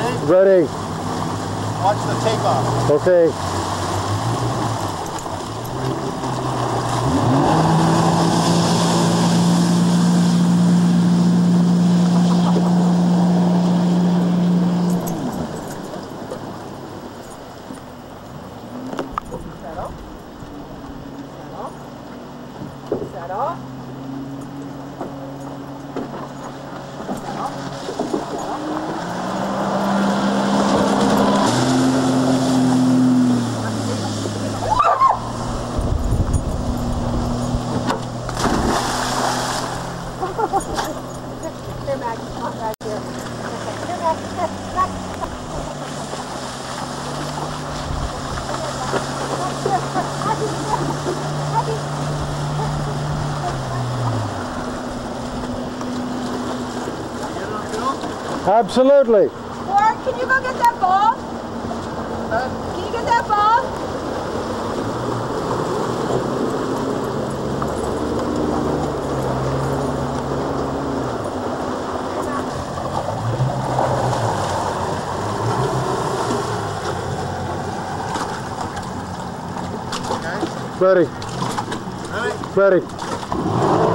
Ready. Watch the takeoff. Okay. Settle. Here, Maggie, come on back here. Okay, here, Maggie, back. Absolutely. Gord, can you go get that ball? Can you get that ball? Ready. Ready? Ready.